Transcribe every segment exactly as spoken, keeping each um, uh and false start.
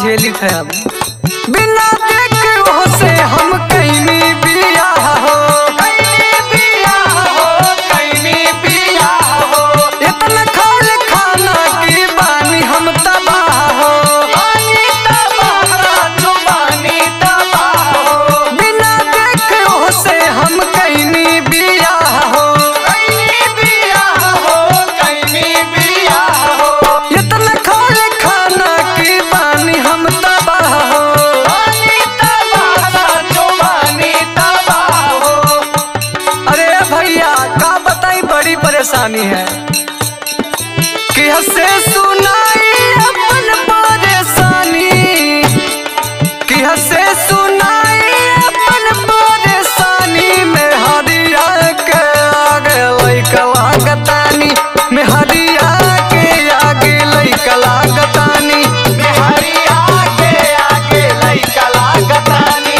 झेली थे अब बिना देखे वो से हम कहीं बिया हो कहीं बिया हो कहीं बिया हो इतना खाल खाना की बानी हम तबाह हो बानी तबाह जो बानी तबाह हो बिना देखे वो से हम कहीं बिया हो कहीं बिया हो कहीं बिया हो इतना खाल खाना की बानी हम तबाह हो बानी तबाह जो बानी तबाह हो। अरे भैया का बताई बड़ी परेशानी है कि हसे सुनाई अपन परेशानी कि हसे सुनाई अपन परेशानी में हरिया के आगे लइका लागतानी में हरिया के आगे लइका लागतानी में हरिया के आगे लइका लागतानी।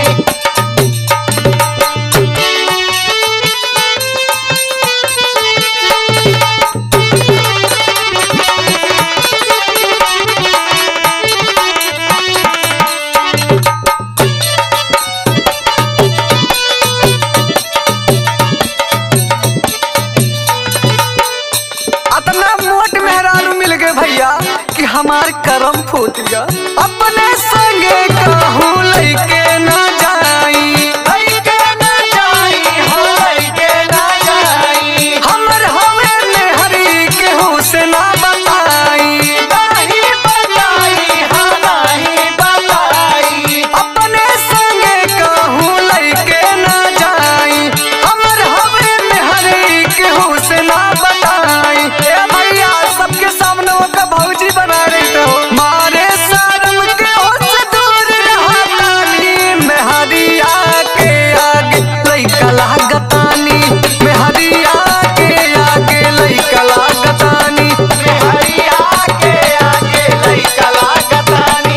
इतना मोट मेहरारू मिल गए भैया कि हमार करम फूट गया अपने संगे कहूँ लइके ना जाई लइके ना जाई हो लइके ना जाई हमर हवे मेहरी केहू से ना बताई नहीं बताई हाँ नहीं बताई अपने संगे कहूँ लइके ना जाई हमर हवे मेहरी केहू से ना बताई। ए भैया सबके सामने का भौजी बना रही तो मारे शर्म के होश दूर रहतानी में हरिया के आगे लइका लागतानी में हरिया के आगे लइका लागतानी में हरिया के आगे लइका लागतानी।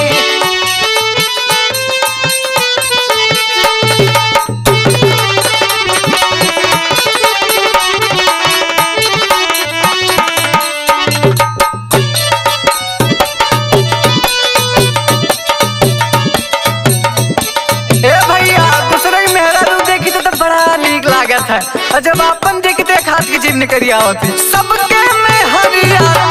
ए भैया दूसरे की मेहरारू देखी तो, तो बड़ा नीक लागत है और जब अपन देखते एक हाथ की जीव निकरिया होती सबके में हरिया